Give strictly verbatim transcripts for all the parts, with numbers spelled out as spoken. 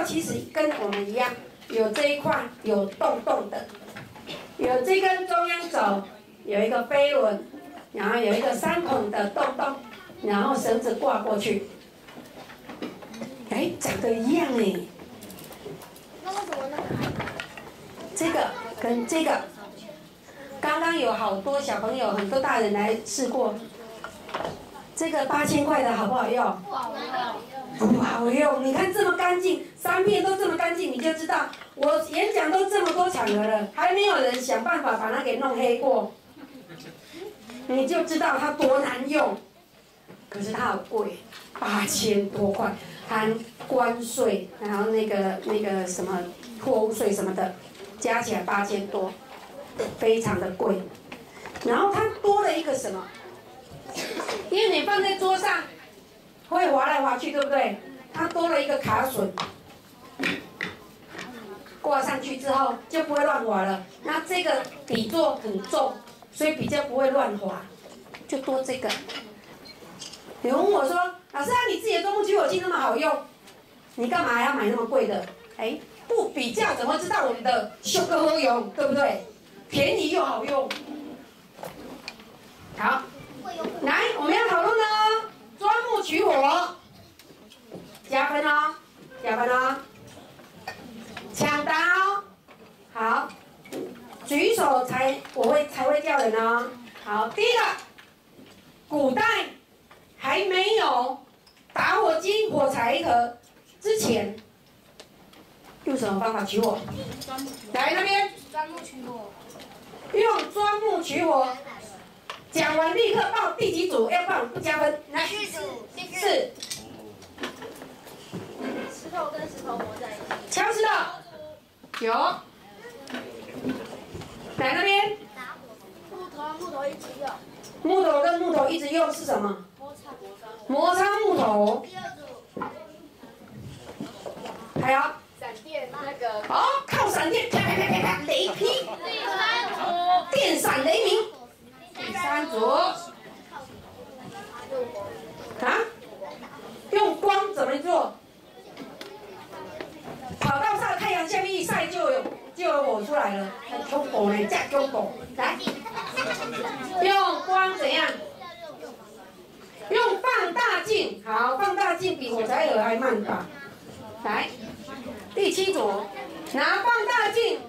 其实跟我们一样，有这一块有洞洞的，有这根中央轴，有一个飞轮，然后有一个三孔的洞洞，然后绳子挂过去。哎，长得一样哎。 那为什么那个？ 这个跟这个，刚刚有好多小朋友、很多大人来试过。这个八千块的好不好用？ 不好用。 不好用，你看这么干净，三片都这么干净，你就知道我演讲都这么多场合了，还没有人想办法把它给弄黑过，你就知道它多难用。可是它好贵，八千多块，含关税，然后那个那个什么货物税什么的，加起来八千多，非常的贵。然后它多了一个什么？因为你放在桌上。会滑来滑去，对不对？它多了一个卡榫，挂上去之后就不会乱滑了。那这个底座很重，所以比较不会乱滑，就多这个。你问我说，老师啊，你自己的中部取火器那么好用，你干嘛还要买那么贵的？哎，不比较怎么知道我们的修个好用，对不对？便宜又好用。好，来，我们要讨论哦。钻木取火，加分哦，加分哦，抢答哦，好，举手才我会才会叫人哦。好，第一个，古代还没有打火机、火柴盒之前，用什么方法取火？来那边， 钻木取火。 用钻木取火。讲完立刻报第几组，要不然不加分。来， 第四组， 四。 石头跟石头磨在一起。 敲石头。有。来那边。 木头木头一起用。 木头跟木头一直用是什么？ 摩擦摩擦。 摩擦木头。 第二组。 还有。 闪电那个。 哦，靠闪电，啪啪啪啪啪，雷劈。 第三组。 电闪雷鸣。第三组。啊？用光怎么做？跑到晒太阳下面一晒就有就有火出来了，很恐怖呢，加恐怖。来，用光怎样？用放大镜，好，放大镜比火柴盒还慢吧？来，第七组，拿放大镜。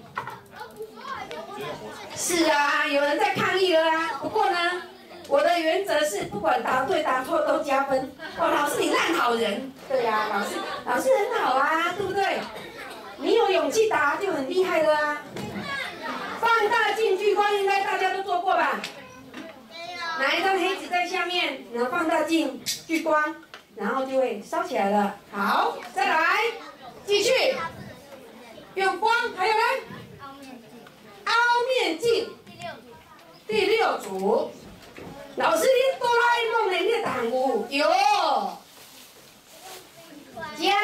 是啊，有人在抗议了啊。不过呢，我的原则是不管答对答错都加分。哇，老师你烂好人。对呀、啊，老师老师很好啊，对不对？你有勇气答就很厉害了啊。放大镜聚光应该大家都做过吧？拿一张黑纸在下面，然后放大镜聚光，然后就会烧起来了。好，再来，继续。用光，还有呢？凹面镜，第六组，老师你哆啦 A 梦的你的弹有有，加。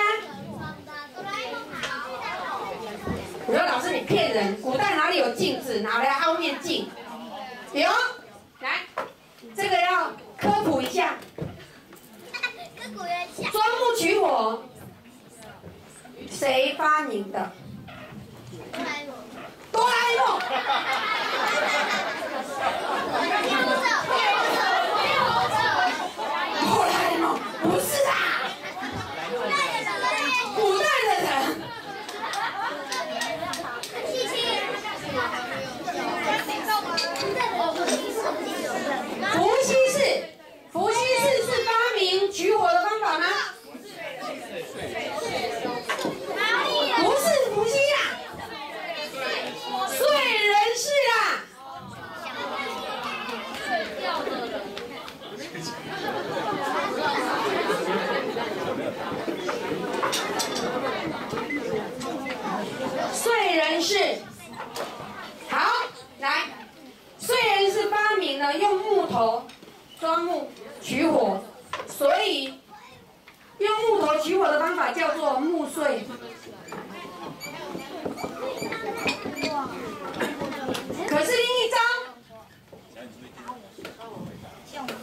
我说老师你骗人，古代哪里有镜子，哪来凹面镜？有，来，这个要科普一下。钻木取火，谁发明的？哆啦 A 梦。哆啦 A 梦不是啊，古代的人。伏羲氏，伏羲氏是发明取火的方法吗？不是伏羲呀。燧人氏啊！燧人氏，好，来，燧人氏发明了用木头钻木取火，所以用木头取火的方法叫做木燧。可是另一招，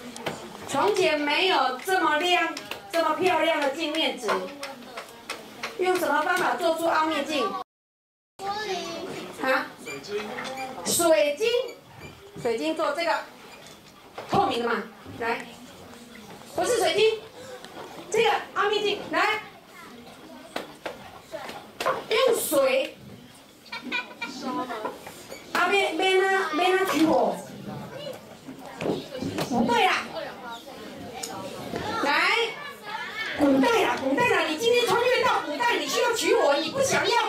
从前没有这么亮、这么漂亮的镜面纸， 用什么方法做出凹面镜？ 玻璃。 啊？水晶。水晶，水晶做这个透明的嘛，来，不是水晶，这个凹面镜，来，用水。啊，别别那别那取火。不对啦。来，古代啦，古代啦，你今天穿越到古代，你需要取火，你不想要，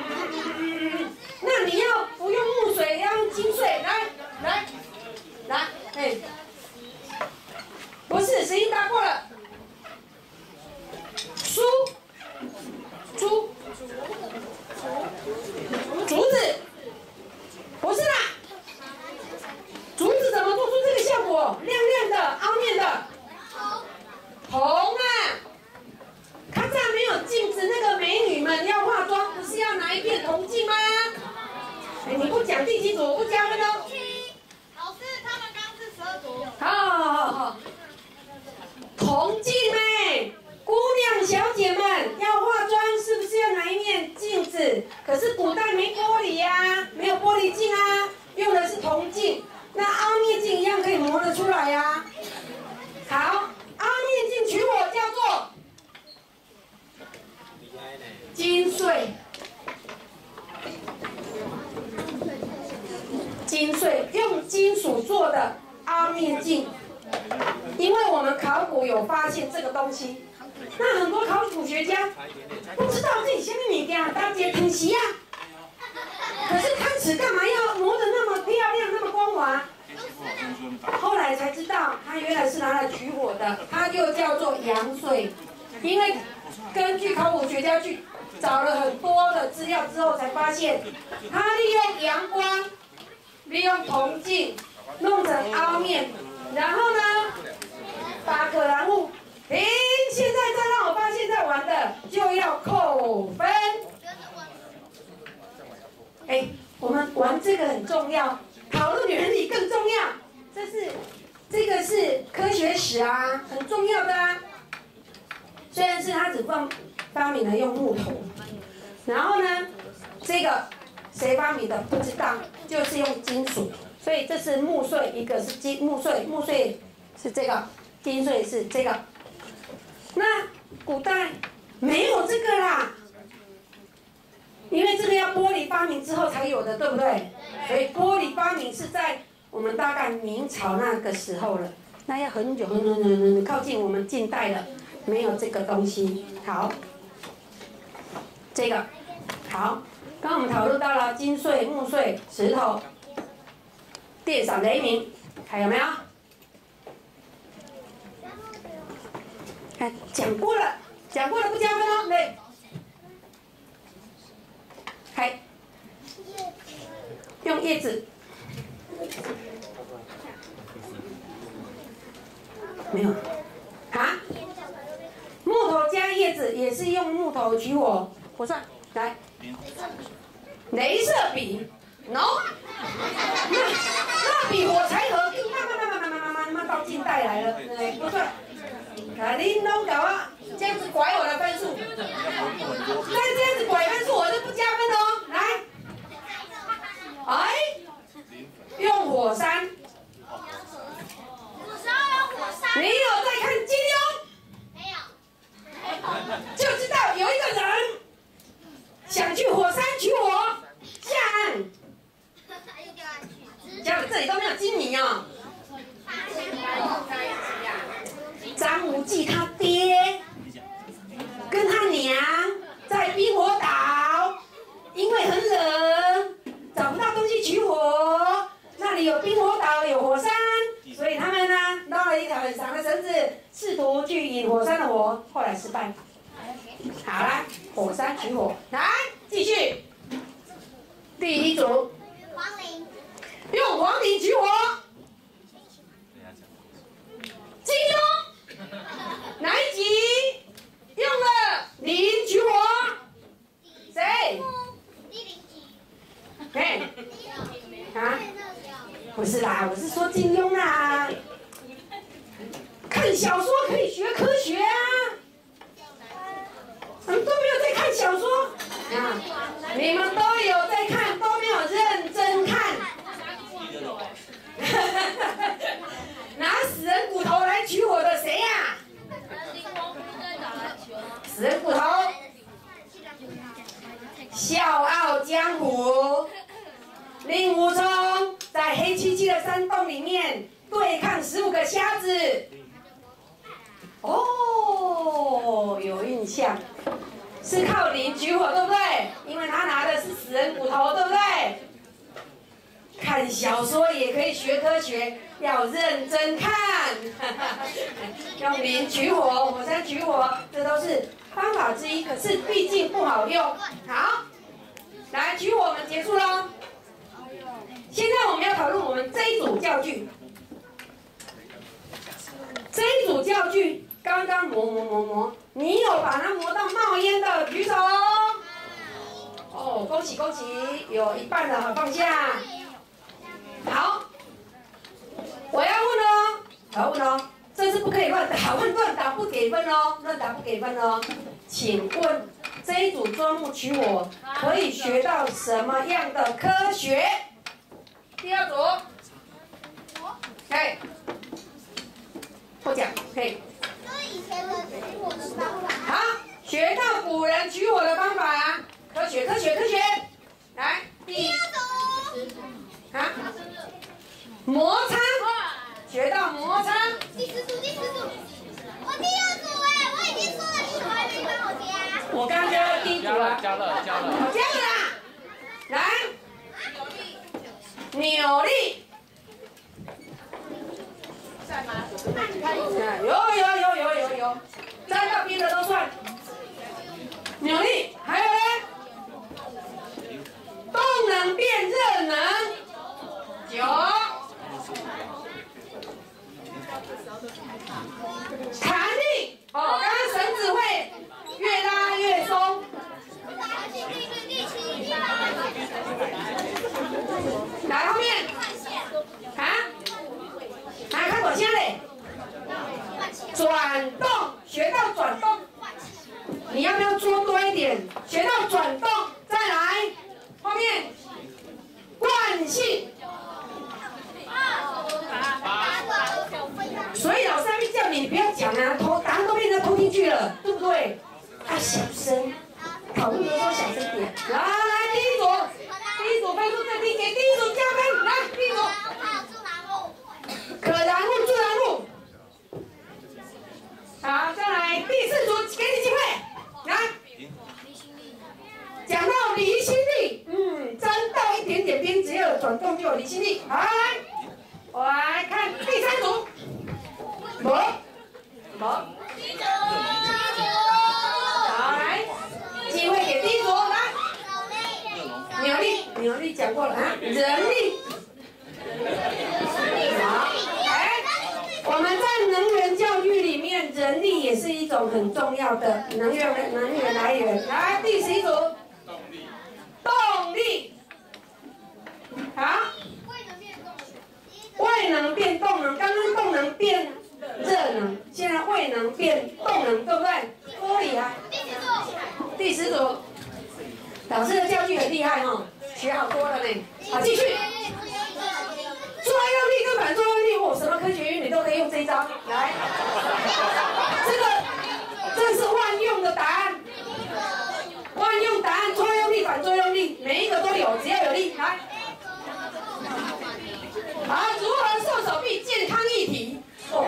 那你要不用木水，要用金水，来来来，哎，不是，谁答过了？书，猪，竹子，不是啦，竹子怎么做出这个效果？亮亮的，凹面的。红啊！看这没有镜子，那个美女们要化妆，不是要拿一片铜镜吗？哎，你不讲第几组，我不加分哦。 老师，他们刚是十二组。 好，好，好，好。铜镜妹，姑娘小姐们要化妆，是不是要拿一面镜子？可是古代没玻璃呀、啊，没有玻璃镜啊，用的是铜镜。那凹面镜一样可以磨得出来呀、啊。好。凹面镜取火叫做金穗，金穗用金属做的凹面镜，因为我们考古有发现这个东西，那很多考古学家不知道自己下面物件大姐很稀啊，可是汤匙干嘛要磨得那么漂亮，那么光滑？后来才知道，它原来是拿来取火的，它就叫做阳穗。因为根据考古学家去找了很多的资料之后，才发现，它利用阳光，利用铜镜弄成凹面，然后呢，把可燃物，停！现在再让我发现在玩的，就要扣分。哎，我们玩这个很重要，讨论原理更重要。这是，这个是科学史啊，很重要的啊。虽然是他只发发明了用木头，然后呢，这个谁发明的不知道，就是用金属，所以这是木穗，一个是金木穗，木穗是这个，金穗是这个。那古代没有这个啦，因为这个要玻璃发明之后才有的，对不对？所以玻璃发明是在我们大概明朝那个时候了，那要很久很很很很靠近我们近代了，没有这个东西。好，这个好，刚刚我们讨论到了金穗、木穗、石头、电闪雷鸣，还有没有？看讲过了，讲过了不加分哦，对。还用叶子。没有，啊？木头加叶子也是用木头取火，我算来，镭射笔 ，no， 那那比火柴盒更慢慢慢慢慢慢慢慢到近代来了，对，不算。啊，你弄搞啊，这样子拐我的分数，再这样子拐分数我就不加分哦，来，哎，用火山。你有在看金庸？没有。就知道有一个人想去火山取火，下岸。家里这里都没有金米哦。张无忌他爹跟他娘在冰火岛，因为很冷，找不到东西取火，那里有冰火岛，有火山。所以他们呢捞了一条很长的绳子，试图去引火山的火，后来失败。好了，火山取火，来继续。第一组， 黄陵， 用黄陵取火。金庸哪一集用了陵取火？谁？ 第零集。 嘿，啊？不是啦，我是说金庸啦。看小说可以学科学啊，我们都没有在看小你们都有在看，都没有认真看。拿死人骨头来取火的谁呀？死人骨头。笑傲江湖。令狐冲在黑漆漆的山洞里面对抗十五个瞎子。哦，有印象，是靠灵取火，对不对？因为他拿的是死人骨头，对不对？看小说也可以学科学，要认真看。用灵取火，火山取火，这都是方法之一，可是毕竟不好用。好，来取火，我们结束喽。现在我们要讨论我们这一组教具。这一组教具刚刚磨磨磨磨，你有把它磨到冒烟的举手。哦，恭喜恭喜，有一半的放下。好，我要问哦，我要问哦，这是不可以乱打，问乱打不给分哦，乱打不给分哦。请问这一组钻木取火可以学到什么样的科学？第二组，可以，不讲，可以。 就是以前的取火的方法。 好，学到古人取火的方法，科学，科学，科学。来，第第二组。 啊，摩擦，学到摩擦。 第十组，第十组。我第二组哎，我已经说了，你怎么还没帮我加？ 我刚刚加了第一组了。 加了，加了。 我加了啦。来。扭力，算吗？有有有有有有，沾到边的都算。扭力，还有呢？动能变热能，九。弹力，哦，刚刚绳子会越拉越松。来后面，啊，来看我先嘞，转动，学到转动，你要不要做多一点？学到转动，再来，后面，惯性，所以老师还没叫你，你不要讲啊，偷答案都被人家偷进去了，对不对？啊，小声，讨论的时候小声点，来来，第一组。第一组分数最低，给第一组加分。来，第一组。可燃物、助燃物。好，再来第四组，给你机会。来，讲到离心力，嗯，沾到一点点边，只要有转动就有离心力。好，来，我来看第三组。磨，磨。好，来，机会给第一组，来。扭力，扭力讲过了啊，人力。好，哎，我们在能源教育里面，人力也是一种很重要的能源能源来源。来，第十一组，动力，动力，好，位能变动能，刚刚动能变热能，现在位能变动能，对不对？玻璃啊，第十组。老师的教具很厉害哦，学好多了呢。好，继续。作用力跟反作用力，哦，什么科学原理都可以用这一招。来，这个这是万用的答案。万用答案，作用力、反作用力，每一个都有，只要有力。来，好，如何瘦手臂健康议题？哦，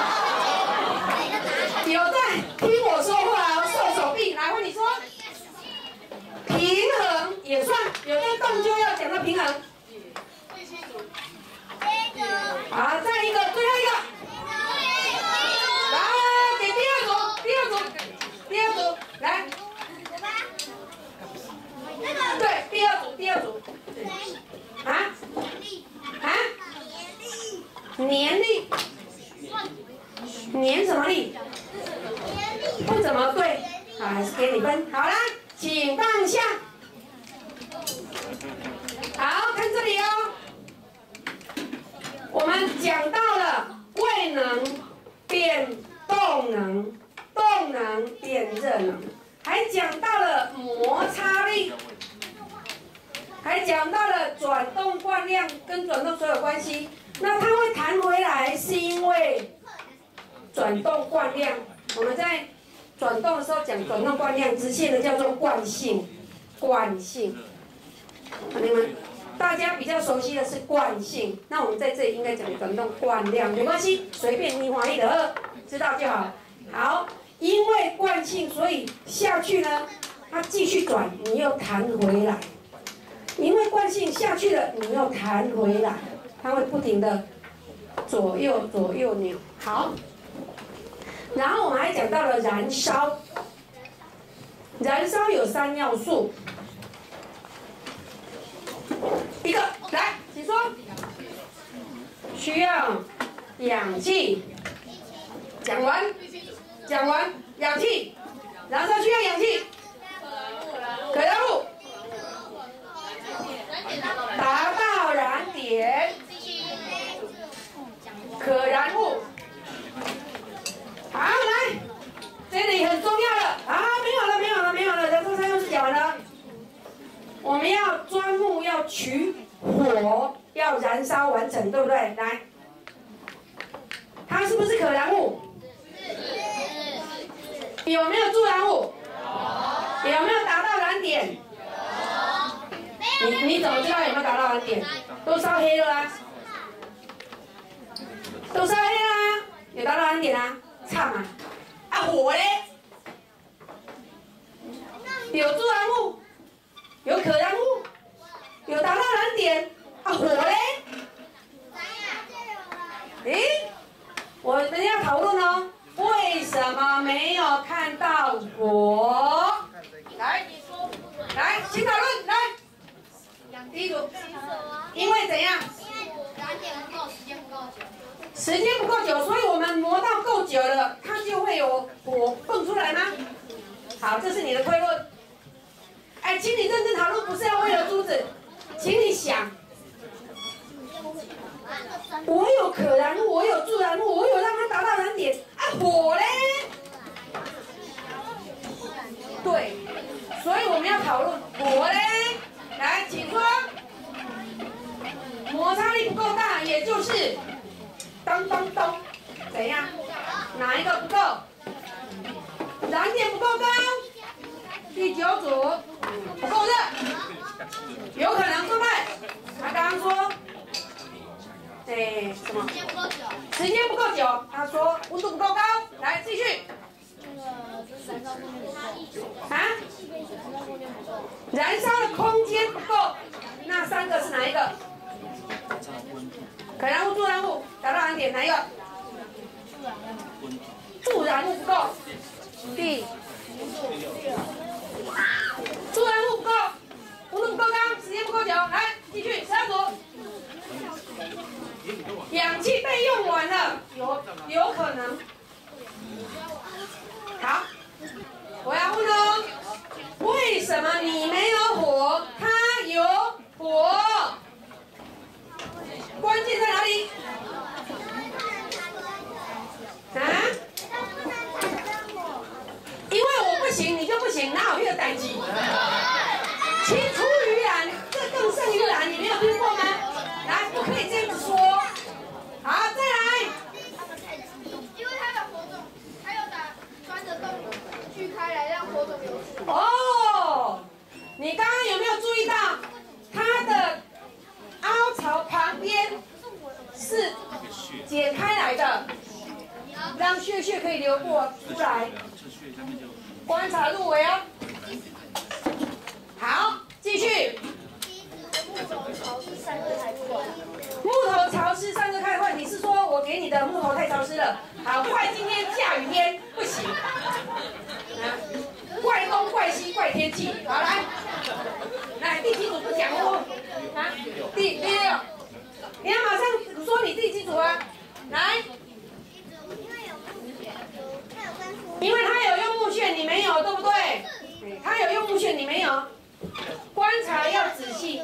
有在听我说话哦，瘦手臂，来问你说。平衡也算，有在动就要讲到平衡。好，再一个，最后一个。来，给第二组，第二组，第二组，来。对，第二组，第二组。啊？啊？年力。年什么力？不怎么对，好，还是给你分。好啦。请放下。好，看这里哦。我们讲到了位能变动能，动能变热能，还讲到了摩擦力。 还讲到了转动惯量跟转动所有关系。那它会弹回来，是因为转动惯量。我们在转动的时候讲转动惯量，直线的叫做惯性，惯性。你们大家比较熟悉的是惯性，那我们在这里应该讲转动惯量，没关系，随便你华一的二，知道就好。好，因为惯性，所以下去呢，它继续转，你又弹回来。因为惯性下去了，你又弹回来，它会不停的左右左右扭。好，然后我们还讲到了燃烧，燃烧有三要素，一个来，请说，需要氧气，讲完，讲完，氧气，燃烧需要氧气，可燃物。达到燃点，可燃物。好，来，这里很重要了啊！没有了，没有了，没有了，燃烧三要素讲完了。我们要钻木，要取火，要燃烧完成，对不对？来，它是不是可燃物？有没有助燃物？有。有没有达到燃点？你你怎么知道有没有达到燃点？都烧黑了啊！都烧黑了啊！有达到燃点啊？唱啊！啊火嘞？有助燃物，有可燃物，有达到燃点。啊火嘞？诶，我们要讨论哦，为什么没有看到火？来，来，请讨论，来。第一组，因为怎样？ 因为燃点不够，时间不够久。 时间不够久，所以我们磨到够久了，它就会有火蹦出来吗？好，这是你的推论。哎，请你认真讨论，不是要为了珠子，请你想，我有可燃物，我有助燃物，我有让它达到燃点，啊，火嘞？对，所以我们要讨论火嘞。来，请说，摩擦力不够大，也就是当当当，怎样？哪一个不够？燃点不够高。第九组不够热，有可能对不对？他刚刚说，哎，什么？时间不够久。他说温度不够高。来，继续。啊？燃烧的空间不够，那三个是哪一个？可燃物、助燃物，达到燃点哪一个？助燃物不够。第助燃物不够，温度不够高，时间不够久。来，继续，十二组。氧气被用完了，有有可能。好，我要问哦，为什么你没有火，它有火？关键在哪里？啊？因为我不行，你就不行，哪有这个代志？青出于蓝，这更胜于蓝，你没有听过吗？来，不可以这样子说。好，再来。 因为它的火种还有打钻着洞锯开来，让火种流出。 哦，你刚刚有没有注意到它的凹槽旁边是解开来的，让血血可以流过出来。观察入围哦。好，继续。 木头潮湿散热太快。 木头潮湿散热太快，你是说我给你的木头太潮湿了？好，怪今天下雨天不行。啊，怪东怪西怪天气。好，来，来第几组不讲哦？啊，第第六，你要马上说你第几组啊？来。因为他有用木屑，你没有，对不对？他有用木屑，你没有。观察要仔细。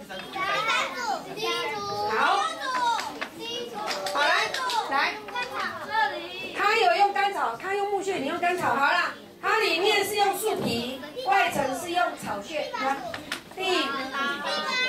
好。好，来，来。他有用干草，他用木屑，你用干草。好了，它里面是用树皮，外层是用草屑。来，第。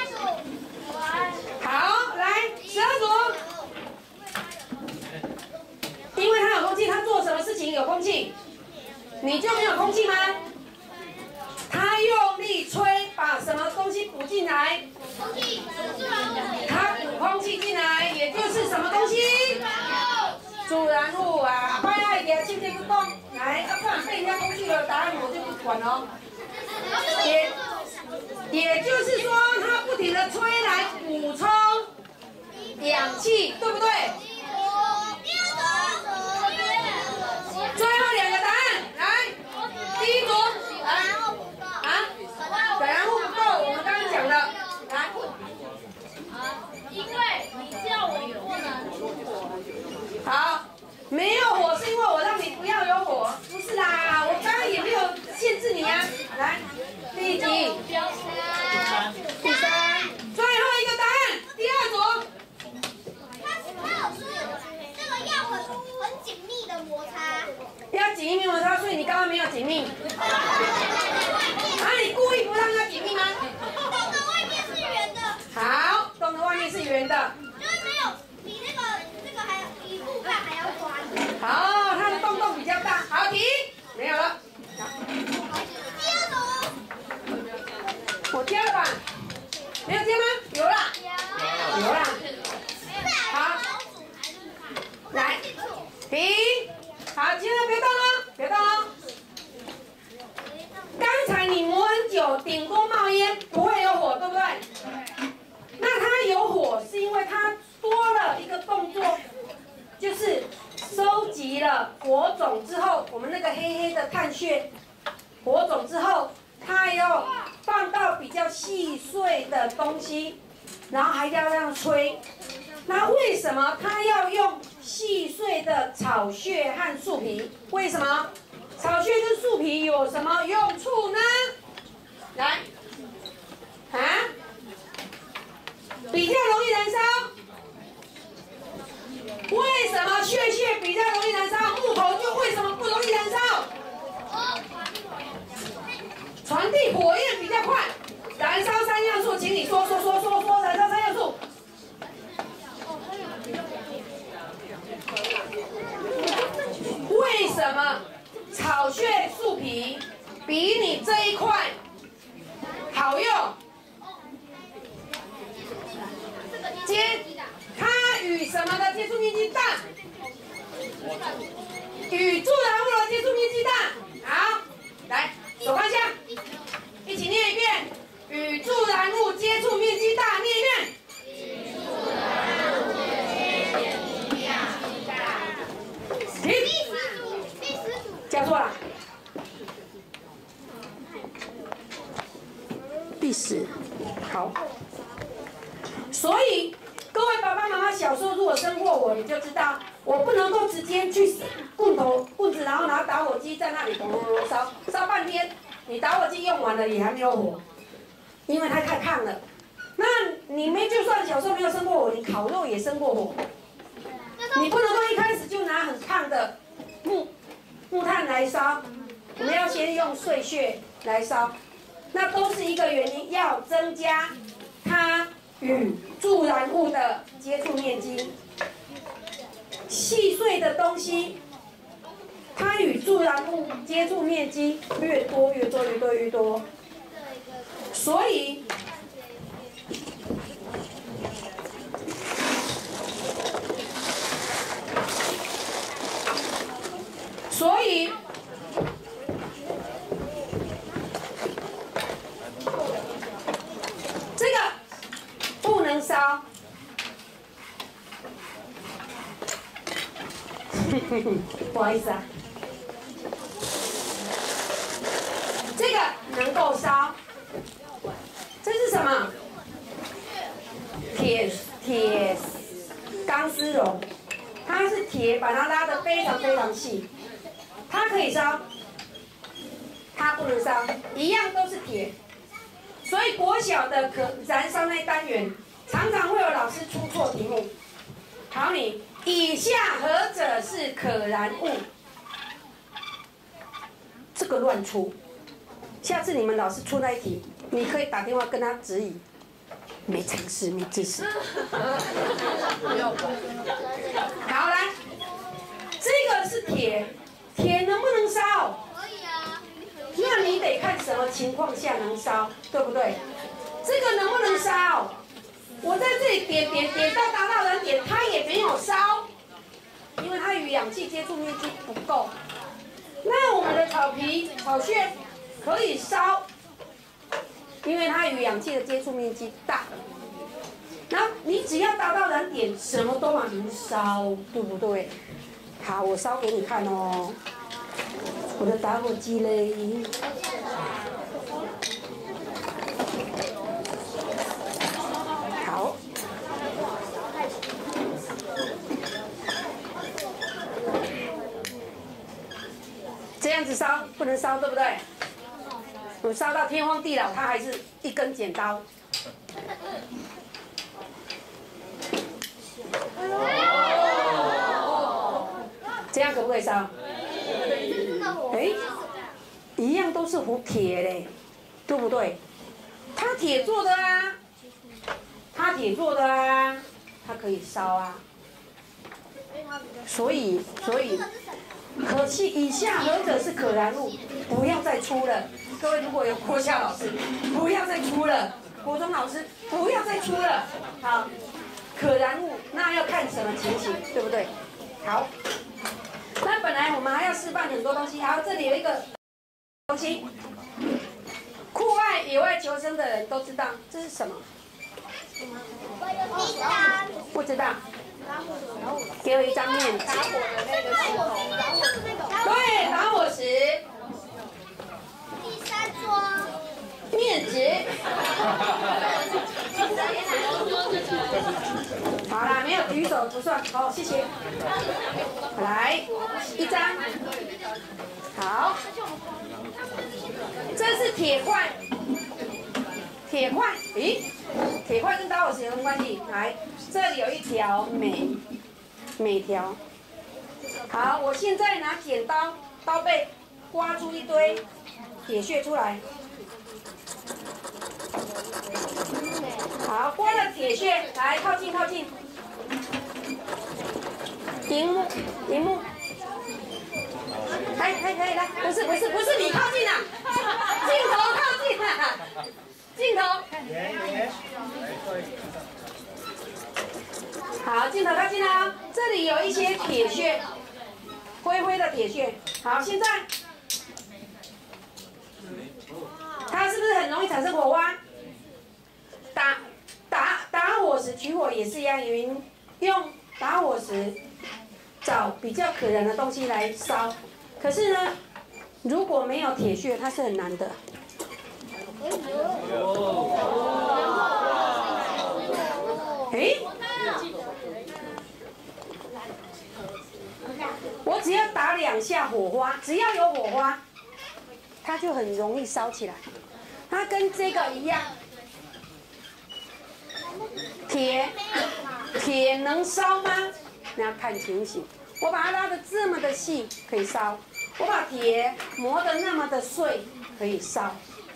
你就没有空气吗？他用力吹，把什么东西补进来？ 空气，自然物。 他补空气进来，也就是什么东西？助燃物啊！快要一点，现在就动，来，要不然被人家攻击了，答案我就不管哦。也也就是说，它不停的吹来补充氧气，对不对？最后两个答案，来，第一组，来，啊，水然物不够，我们刚刚讲的，来。 因为你叫我不能。 好，没有火是因为我让你不要有火，不是啦，我刚刚也没有限制你啊。来，第几？第三，最后一个答案，第二组。 他他有说这个要很很紧密的摩擦。 要紧密摩擦，所以你刚刚没有紧密。啊，你故意不让它紧密吗？ 洞的外面是圆的。 好，洞的外面是圆的。 就是没有比那个那个还比木棒还要宽。 好，它的洞洞比较大。好，停，没有了。 第二种。 我接了吧？没有接吗？有啦。 有。 有啦。好，来，停。好，现在别动了，别动了。刚才你磨很久，顶多冒烟，不会有火，对不对？那它有火，是因为它多了一个动作，就是收集了火种之后，我们那个黑黑的碳屑，火种之后，它要放到比较细碎的东西，然后还要这样吹。那为什么它要用细碎的草屑和树皮？为什么？草屑跟树皮有什么用处呢？来，啊，比较容易燃烧。为什么屑屑比较容易燃烧？木头就为什么不容易燃烧？传递火焰比较快。燃烧三要素，请你说说说说说燃烧三要素。为什么草屑树皮比你这一块好用？接，它与什么的接触面积大？与助燃物的接触面积大。好，来，手放下，一起念一遍。与助燃物接触面积大，念一遍。停。加错了。第十，好。所以各位爸爸妈妈小时候如果生过我，你就知道我不能够直接去棍头棍子，然后拿打火机在那里咚咚咚烧烧半天，你打火机用完了也还没有火，因为它太烫了。那你们就算小时候没有生过火，你烤肉也生过火，你不能够一开始就拿很烫的木木炭来烧，我们要先用碎屑来烧，那都是一个原因，要增加它与助燃物的接触面积。细碎的东西，它与助燃物接触面积越多越多越多越多，所以所以这个不能烧。不好意思啊，这个能够烧。这是什么？铁铁钢丝绒，它是铁，把它拉得非常非常细，它可以烧，它不能烧，一样都是铁。所以国小的可燃烧那单元，常常会有老师出错题目，考你。以下何者是可燃物？这个乱出，下次你们老师出那一题，你可以打电话跟他质疑，没常识，没知识。好，来，这个是铁，铁能不能烧？ 可以。 看什么情况下能烧，对不对？这个能不能烧？我在这里点点点到达到燃点，它也没有烧，因为它与氧气接触面积不够。那我们的草皮、草屑可以烧，因为它与氧气的接触面积大。然后你只要达到燃点，什么都能烧，对不对？好，我烧给你看哦。我的打火机嘞。好。这样子烧不能烧，对不对？我烧到天荒地老，它还是一根剪刀。这样可不可以烧？哎，一样都是糊铁嘞，对不对？它铁做的啊，它铁做的啊，它可以烧啊。所以，所以。可惜以下何者是可燃物？不要再出了。各位如果有国小老师，不要再出了；国中老师不要再出了。好，可燃物那要看什么情形，对不对？好，那本来我们还要示范很多东西。好，这里有一个东西，酷爱野外求生的人都知道这是什么？不知道。给我一张面纸。打火的那个石头。对，打火石。第三桌。面纸。好啦，没有举手不算。好，谢谢。来，一张。好。这是铁块。铁块，咦？铁块跟打火石有什么关系？来，这里有一条镁，镁条。好，我现在拿剪刀，刀背刮出一堆铁屑出来。好，刮了铁屑，来靠近靠近。荧幕，荧幕。来，可以可以来，不是不是不是你靠近啊，镜头靠近啊。镜头，好，镜头靠近了，这里有一些铁屑，灰灰的铁屑。好，现在它是不是很容易产生火花？打打打火石取火也是一样，用用打火石找比较可燃的东西来烧。可是呢，如果没有铁屑，它是很难的。哎，我只要打两下火花，只要有火花，它就很容易烧起来。它跟这个一样，铁铁能烧吗？那要看情形。我把它拉得这么的细，可以烧；我把铁磨得那么的碎，可以烧。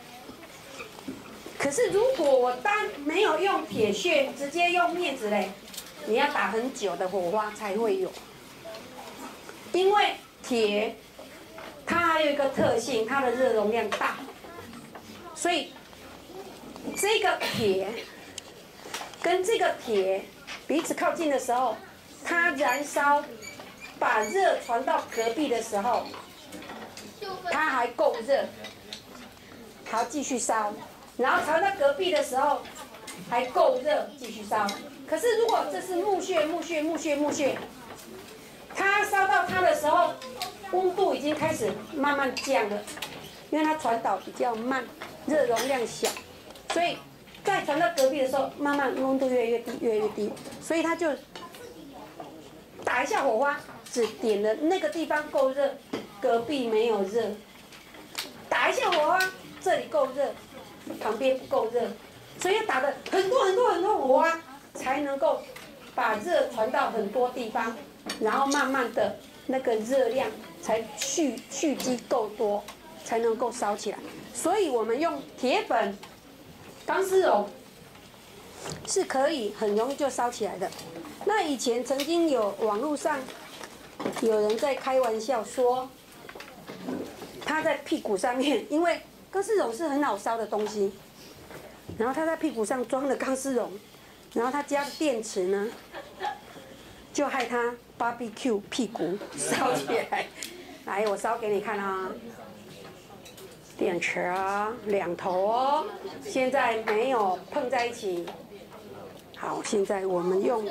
可是如果我单没有用铁屑，直接用面纸嘞，你要打很久的火花才会有。因为铁它还有一个特性，它的热容量大，所以这个铁跟这个铁彼此靠近的时候，它燃烧把热传到隔壁的时候，它还够热，好继续烧。然后传到隔壁的时候还够热，继续烧。可是如果这是木屑、木屑、木屑、木屑，它烧到它的时候，温度已经开始慢慢降了，因为它传导比较慢，热容量小，所以再传到隔壁的时候，慢慢温度越来越低，越来越低，所以它就打一下火花，只点了那个地方够热，隔壁没有热，打一下火花，这里够热。旁边不够热，所以要打的很多很多很多火花，才能够把热传到很多地方，然后慢慢的那个热量才蓄蓄积够多，才能够烧起来。所以我们用铁粉、钢丝绒是可以很容易就烧起来的。那以前曾经有网络上有人在开玩笑说，他在屁股上面，因为钢丝绒是很好烧的东西，然后他在屁股上装了钢丝绒，然后他家的电池呢，就害他 B B Q 屁股烧起来。来，我烧给你看啊，电池啊，两头哦，现在没有碰在一起。好，现在我们用。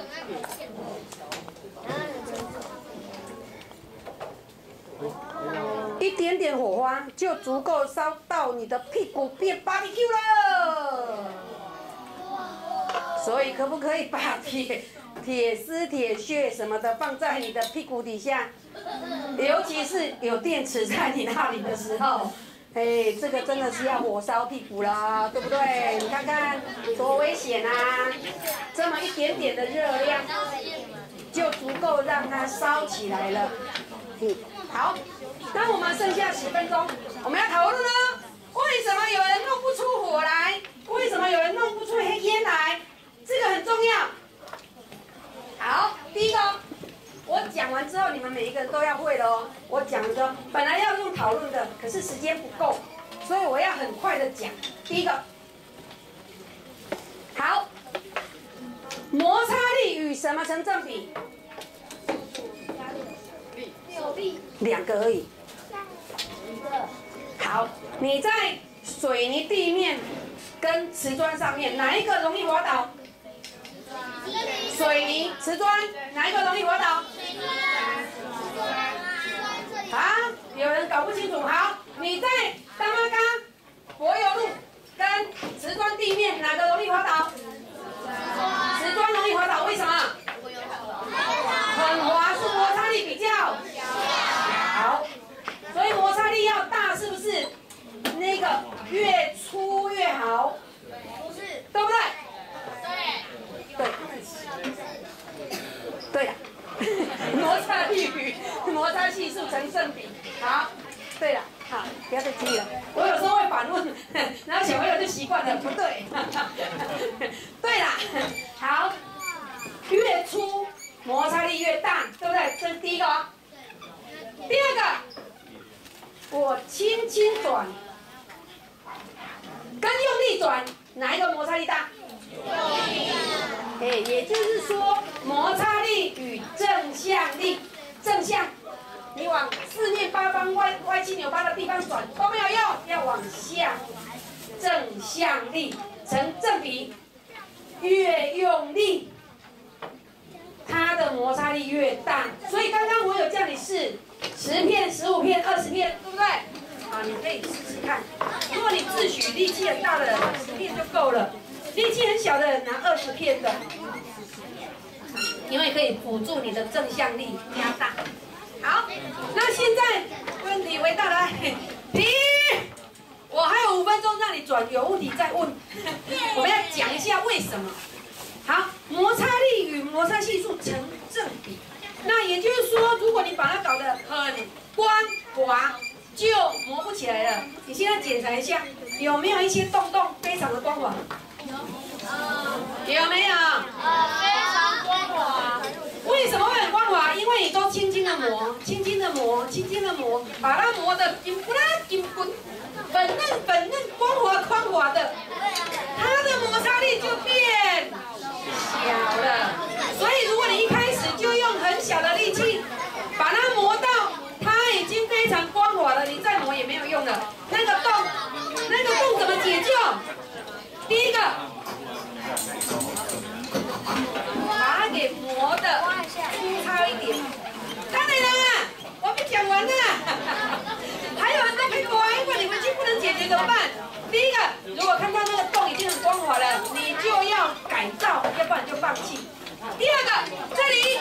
一点点火花就足够烧到你的屁股变 B B Q 了，所以可不可以把铁铁丝、铁屑什么的放在你的屁股底下？尤其是有电池在你那里的时候，哎，这个真的是要火烧屁股啦，对不对？你看看多危险啊！这么一点点的热量，就足够让它烧起来了。嗯，好。那我们剩下十分钟，我们要讨论呢，为什么有人弄不出火来？为什么有人弄不出黑烟来？这个很重要。好，第一个，我讲完之后，你们每一个人都要会了哦。我讲的本来要用讨论的，可是时间不够，所以我要很快的讲。第一个，好，摩擦力与什么成正比？ 有力。 两个而已。好，你在水泥地面跟瓷砖上面，哪一个容易滑倒？水泥、瓷砖，哪一个容易滑倒？啊，有人搞不清楚。好，你在大妈嘎、柏油路跟瓷砖地面，哪个容易滑倒？瓷砖容易滑倒，为什么？很滑，是摩擦力比较好。所以摩擦力要大，是不是？那个越粗越好， 不是， 对不对？ 对。 对。对呀，摩擦力与摩擦系数成正比。好，对了，好，不要再记了。我有时候会反问，然后小朋友就习惯了，不对。对啦，好，越粗摩擦力越大，对不对？这是第一个哦。第二个。我轻轻转，跟用力转，哪一个摩擦力大？哎，也就是说，摩擦力与正向力，正向，你往四面八方歪歪七扭八的地方转都没有用，要往下，正向力成正比，越用力，它的摩擦力越大。所以刚刚我有叫你试。十片、十五片、二十片，对不对？啊，你可以试试看。如果你自诩力气很大的人，十片就够了；力气很小的人拿二十片的，因为可以辅助你的正向力加大。好，那现在问题回到来，题，我还有五分钟让你转，有问题再问。我们要讲一下为什么。好，摩擦力与摩擦系数成正比。那也就是说，如果你把它搞得很光滑，就磨不起来了。你现在检查一下，有没有一些洞洞非常的光滑？有。有没有？ 呃，非常光滑。 为什么会很光滑？因为你都轻轻的磨，轻轻的磨，轻轻的磨，把它磨得金不拉金滚，粉嫩粉嫩，光滑光滑的，它的摩擦力就变小了。所以如果你一开始就用很小的力气把它磨到它已经非常光滑了，你再磨也没有用了。那个洞，那个洞怎么解救？第一个，把它给磨的粗糙一点。当然啦，我没讲完呢，还有很多可以玩。如果你回去不能解决怎么办？第一个，如果看到那个洞已经很光滑了，你就要改造，要不然就放弃。第二个，这里，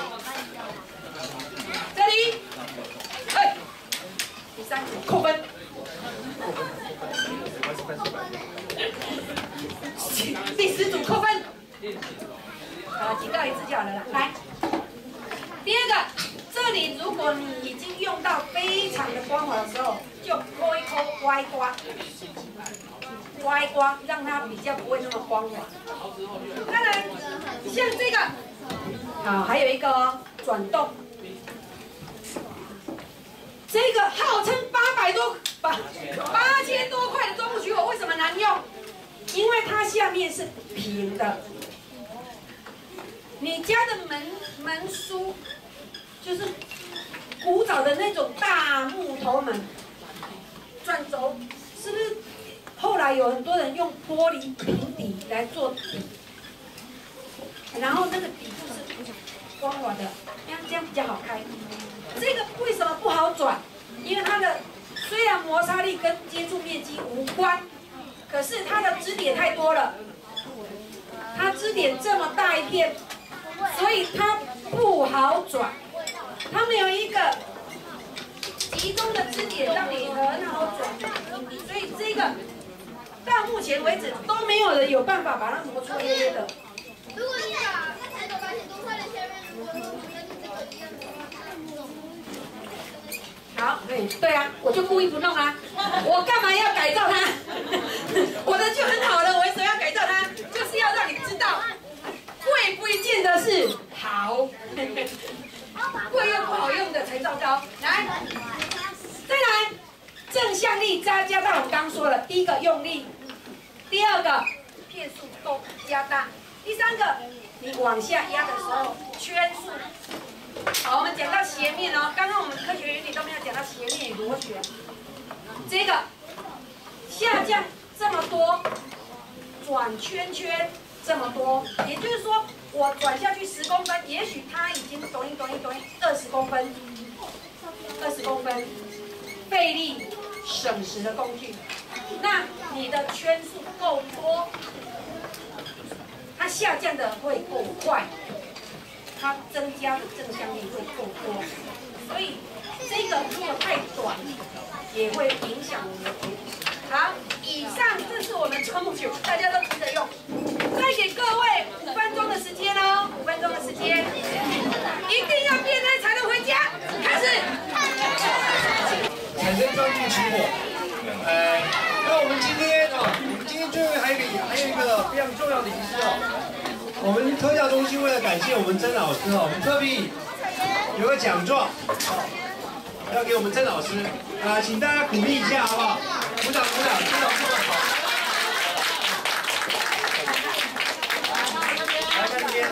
这里，哎，第三组扣分，第十组扣分，好，警告一次就好了啦。来，第二个，这里如果你已经用到非常的光滑的时候，就抠一抠，刮一刮，刮一刮，让它比较不会那么光滑。当然，像这个。好，还有一个哦，转动，这个号称八百多、八八千多块的中平的。你家的门门书就是古早的那种大木头门，转轴是不是？后来有很多人用玻璃平底来做底，然后那个底部是光滑的，这样这样比较好开。这个为什么不好转？因为它的虽然摩擦力跟接触面积无关，可是它的支点太多了，它支点这么大一片。所以它不好转，它没有一个集中的支点让你很好转，所以这个到目前为止都没有人有办法把它磨出黑黑的。 如果你把那个保险都放在前面，如果说不要就这个一样的话， 好，对对啊，我就故意不弄啊，我干嘛要改造它？我的就很好了，我为什么要改造它？就是要让你知道。贵不见得是好，贵又不好用的才糟糕。来，再来，正向力加加大，我们刚刚说了，第一个用力，第二个片数够加大，第三个你往下压的时候圈数。好，我们讲到斜面哦，刚刚我们科学原理都没有讲到斜面与螺旋，这个下降这么多，转圈圈。这么多，也就是说，我转下去十公分，也许它已经抖音抖音抖音二十公分，二十公分，费力省时的工具。那你的圈数够多，它下降的会够快，它增加的正向力会够多。所以这个如果太短，也会影响我们的结果。好，以上这是我们周木球，大家都记得用。再给各位五分钟的时间哦，五分钟的时间，一定要变态才能回家。开始。 产生专注起火。呃，那我们今天啊，我们今天最后还有一个还有一个非常重要的仪式哦。我们特教中心为了感谢我们曾老师哦，我们特地有个奖状，要给我们曾老师啊，请大家鼓励一下好不好？鼓掌鼓掌，曾老师好。来看这边，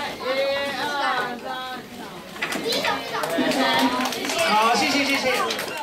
一二三，好，谢谢谢谢。